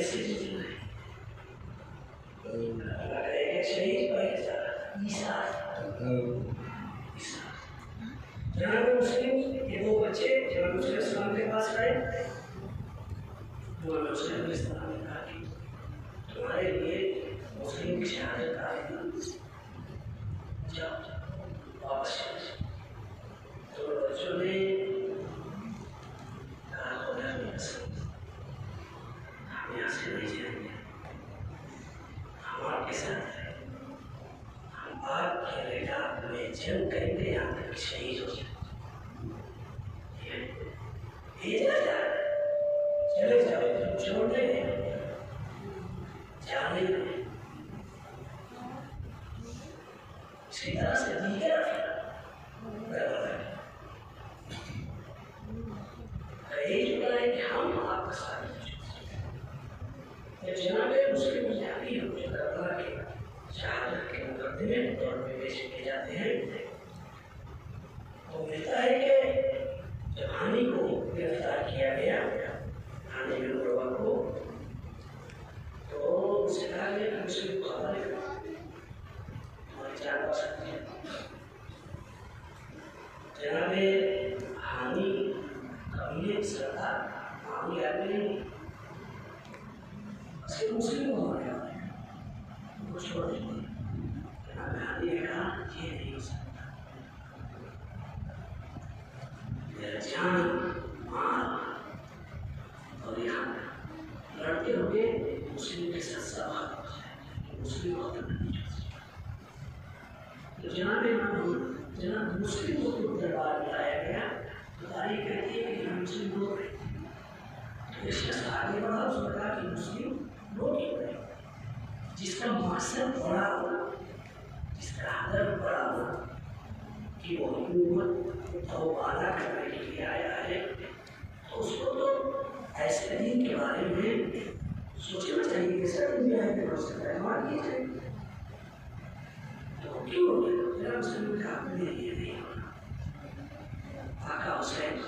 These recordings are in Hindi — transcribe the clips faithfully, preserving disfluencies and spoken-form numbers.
कैसे जुड़ना है? एक शहीद पर ईसा जनाब मुस्लिम ये दो बच्चे जनाब मुस्लिम इस्लाम के पास आए, तो मुस्लिम इस्लाम ने कहा कि तुम्हारे लिए मुस्लिम की शहादत का जाओ वापस चले जाओ। तो बच्चों ने कहा खुदा की कसम हम यहाँ से नहीं जाएंगे, हम आपके साथ हैं, हम आपके रिकाब में जंग करेंगे यहाँ तक शहीद हो जाए। ये जा जा चले जाओ, छोड़ने नहीं, जाने नहीं। इसी तरह से दीगर यही जुड़ा है कि हम आपका साथ जनाब मुस्लिम जाती हो करबला के शहादत के मुकदमे के तौर पर पेश किए जाते हैं। तो मिलता है कि जब हानि को गिरफ्तार किया गया, हानि बिन उर्वा को, तो उससे कहा गया कि मुस्लिम खबर हमारी जान बच सकती है। जनाब हानि कभी सरदार मामूली आदमी नहीं, सिर्फ मुस्लिम को मारा वो छोड़ देते। जनाब हानि ने कहा ये नहीं हो सकता, मेरा जान माल और यहाँ लड़ते हुए मुस्लिम के साथ सवाल मुस्लिम होता नहीं जा सकता। तो जनाब जनाब मुस्लिम को दरबार में लाया गया, तो तारीख कहती है कि हम मुस्लिम लोग हैं। इसके आगे बढ़ा, उसने कहा कि मुस्लिम लोग हैं जिसका मकसद बड़ा हो, जिसका हदफ बड़ा हो कि वो हुकूमत तौबाला करने के लिए आया है, तो उसको तो ऐसे दिन के बारे में सोचना चाहिए कि सर दुनिया के भरोसे रहमान किए जाए। तो क्यों हो गया? मेरा मुस्लिम का अपने लिए नहीं होना, आका हुसैन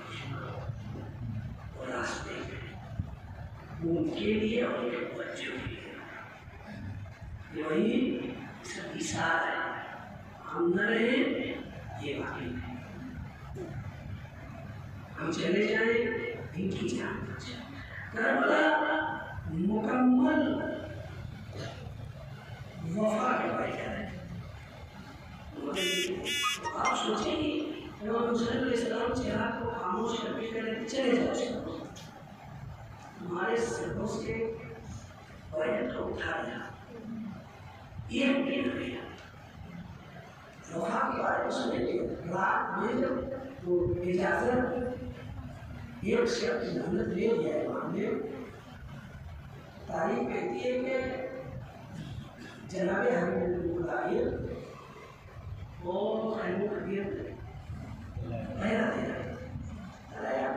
और रास्ते में उनके लिए और उनके बच्चों के लिए वही इसका इशारा है। हम न रहे ये बाकी नहीं, हम चले जाए इनकी जान बचे। करबला मुकम्मल वफा के वाक़या है। आप सोचिए इमाम हुसैन अलैहिस्सलाम चिराग को खामोश करके कहते चले जाओ, हमारे सरों से बैत को उठा दिया, ये मुमकिन नहीं है। वफा के बारे में सुनेंगे रात में जब वो इजाजत एक से अपनी मेहनत ले लिया इमाम ने, तारीख कहती है कि जनाब हमीद वो खैमू कबीर पहला दे रहा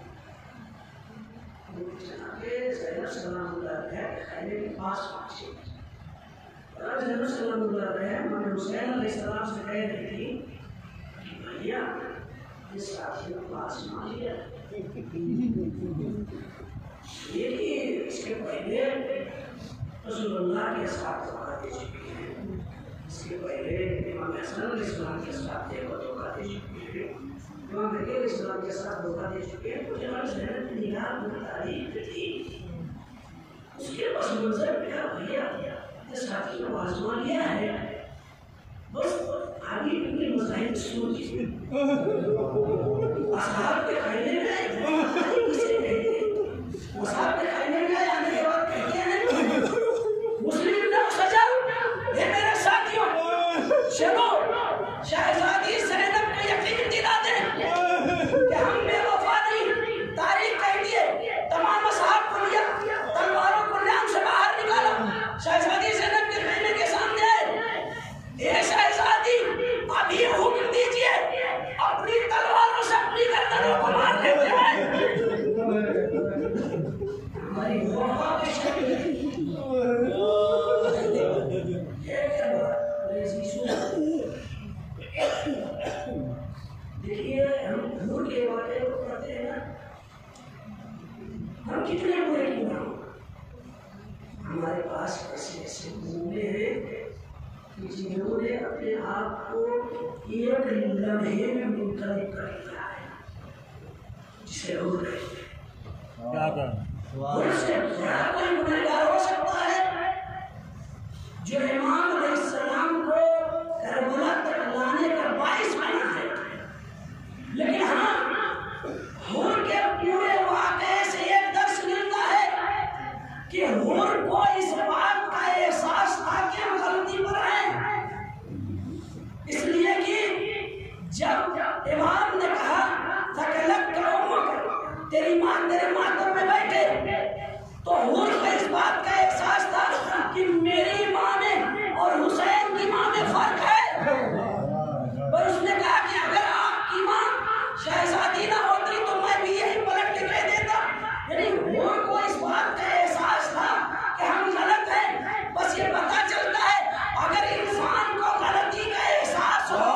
जनाब ज़ैनब सलामुल्लाह है खैमे के पास पहुंचे। ज़ैनब सलामुल्लाह है इमाम हुसैन अलैहिस्सलाम से कह रही थी कि भैया इस साथी का पास मान लिया, देखिए इसके पहले रसूलुल्लाह के साथ धोखा दे चुकी है, इसके पहले इमाम हसन अलैहिस्सलाम के साथ धोखा दे चुकी है, इमाम अली अलैहिस्सलाम के साथ धोखा दे चुके हैं। तो जनाब ज़ैनब की निगाह में तारीफ थी, उसके पस मंजर क्या भैया इस साथी को आजमा लिया है, बस आगे इनके मज़ाहिर सुन लीजिए। असहाब के खैमे में किसे कहते हैं? असहाब के खैमे में आने के बाद कहते हैं मुस्लिम ना सजा, ये मेरे साथियों चलो शहजादी ज़ैनब को यकीन दिला दें कि हम बेवफा नहीं। तारीख कहती है तमाम असहाब को लिया, तलवारों को नाम से बाहर निकाला, शहजादी ज़ैनब के खैमे के सामने आए, ये शहजादी अभी हुक्म दीजिए अपनी तलवारों से अपनी गर्दनों को मार लेते हैं। हमारी वफा की शक्ति देखिए, हम झूठ के वादे को करते हैं ना, हम कितने बुरे क्यों ना हो, इसे हो गए क्या कर और इससे बड़ा कोई गुनहगार हो सकता है जो इमाम अलैहिस्सलाम को करबला तक लाने का बाइस बना है। लेकिन हाँ, हुर के पूरे वाक़े से एक दर्श मिलता है कि हुर को इस बात का एहसास था कि हम गलती पर हैं, इसलिए कि जब इमाम ने कहा तकलक का उम्र तेरी माँ तेरे मातम में बैठे, तो हुर को इस बात का एहसास था कि मेरी माँ में और हुसैन की माँ में फर्क है। पर उसने कहा कि अगर आपकी माँ शहजादी ना होती तो मैं भी यही पलट के कह देता। यानी हुर को इस बात का एहसास था कि हम गलत हैं। बस ये पता चलता है अगर इंसान को गलती का एहसास हो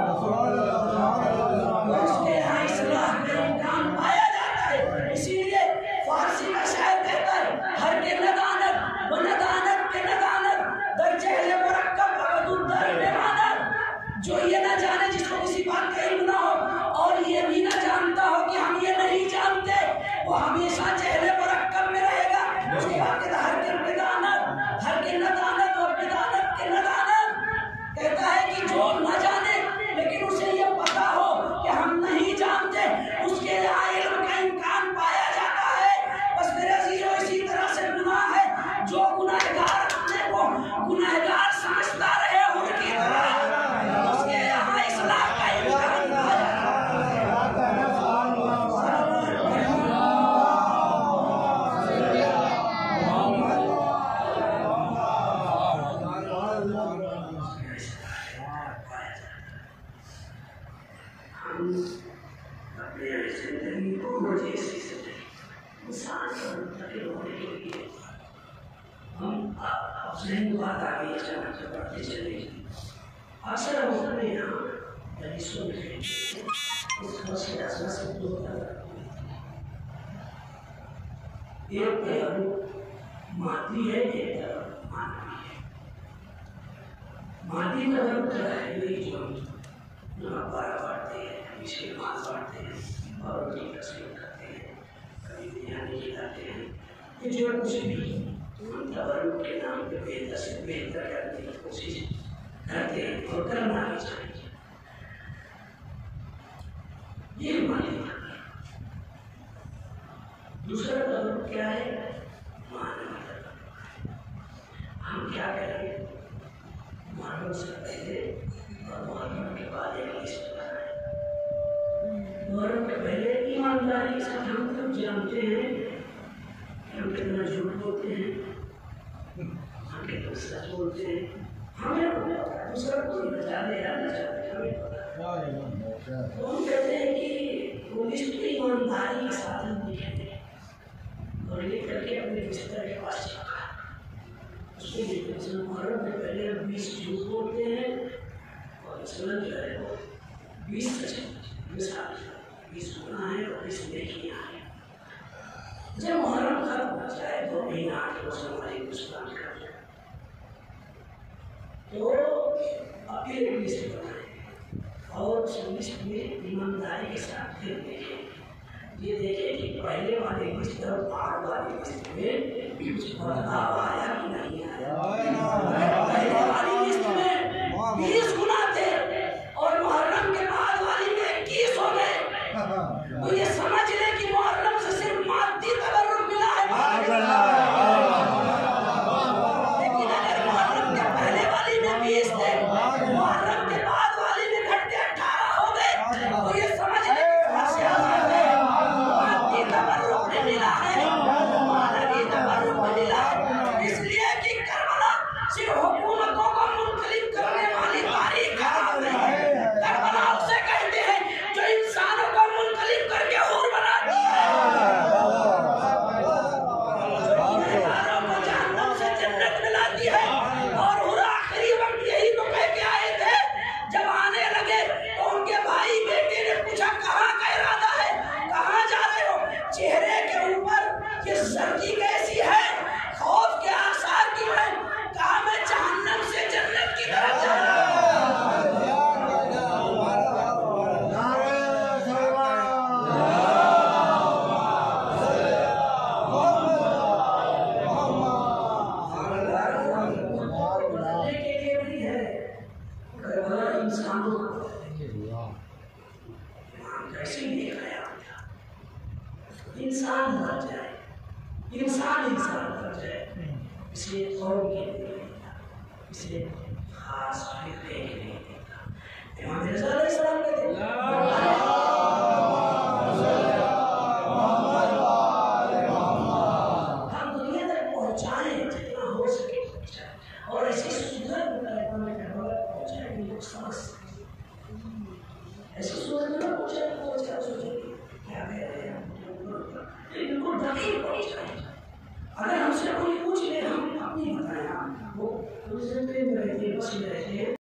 तो उसके यहाँ इस्लाह का इम्कान पाया जाता है। इसीलिए फारसी का शायर कहता है हर के नदानत व नदानत के नदानत दर्जे मुरक्कब अवदुद्दर बेमानत। जो ये ना जाने, जिसको किसी बात का इल्म ना हो और ये भी ना जानता हो कि हम ये नहीं जानते, वो हमेशा चेहरे मुरक्कब में रहेगा। उसके बाद हर के बेदानत हर के नदानत और बेदानत के नदानत कहता है कि जो न जाने लेकिन उसे ये पता हो कि हम नहीं जानते, उसके यहाँ इल्म का इम्कान पाया जाता है। बस मेरे अजीजों, इसी तरह से गुनाह है। जो गुनाहगार अपने को गुनाहगार समझता रहे उनकी तरह, उसके यहाँ इस्लाह का इम्कान पाया मादी है, एक तरफ मादी है। मादी का मतलब क्या है? यही जो हम बारह बांटते हैं, इसके माल बांटते हैं और उनकी तस्वीर करते हैं, कभी बिरयानी खिलाते हैं, ये जो कुछ भी हम तबरुक के नाम पे बेहतर से बेहतर करने की कोशिश करते हैं और करना भी चाहिए। ये मानी दूसरा तबरुक क्या है? हम क्या करें? मुहर्रम से पहले और मुहर्रम के बाद एक लिस्ट बनाएं। मुहर्रम के पहले ईमानदारी से हम लोग जानते हैं कि हम कितना झूठ बोलते हैं, हम कितना सच बोलते हैं। हमें दूसरा कोई बचा दे या न चाहते हमें पता। तो हम कहते हैं कि वो लिस्ट को ईमानदारी के साथ हम लिखेंगे और लिख करके अपने बिस्तर के पास रखा। मुहर्रम के पहले हम बीस झूठ बोलते हैं और इसमें जो है वो बीस मिसाल बीस गुनाह है और बीस नेकियां हैं। जब मुहर्रम खत्म हो जाए तो महीना आठ रोज हमारी गुस्तान कर जाए तो अपनी एक लिस्ट बनाए और उस लिस्ट में ईमानदारी के साथ फिर देखें। ये देखें कि पहले वाले लिस्ट और बाद वाली लिस्ट में कुछ बदलाव आया कि नहीं आया। पहले वाली लिस्ट में बीस गुना थे और मुहर्रम के बाद वाली में इक्कीस हो गए। तो ये समझ ले कि मुहर्रम से सिर्फ मादी तबर्रुक मिला है। लेकिन अगर मुहर्रम के पहले वाली में बीस थे, मुहर्रम के बाद वाली में घट के अठारह हो गए, तो ये समझ ले मादी तबर्रुक में मिला है, मानवी तबर्रुक में मिला है। इसलिए कि करबला सिर्फ हुकूमतों को मुनकलिब करने वाली तारीख खराब नहीं है। करबला उसे कहते हैं जो इंसानों को मुनकलिब करके हुर बनाती है, गुनहगारों को जहन्नम से जन्नत मिलाती है। और हुर आखिरी वक्त यही तो कह के आए थे। जब आने लगे तो उनके भाई बेटे ने पूछा कहाँ का इरादा है, कहाँ जा रहे हो? चेहरे के ऊपर ये सर्दी कैसी है, खौफ के आसार क्यों है? कहा मैं जहन्नम से जन्नत की तरफ जा रहा हूं। इंसान बन जाए, इंसान इंसान बन जाए। इसलिए कौम के लिए इसलिए खास फिक्रे के लिए देता। इमाम मिर्ज़ा अलैहिस्सलाम ने हम दुनिया तक पहुँचाएं जितना हो सके पहुँचाएं, और ऐसी सूरत पहुँचाएं कि लोग समझ सकें। ऐसी सूरत में पहुँचाएं तो क्या सोचेंगे, क्या कह रहे हैं, बिल्कुल दकीक पहुँचाएं। अगर हमसे कोई पूछ ले हम अपनी बताएं, वो रहते हैं बस रहते हैं।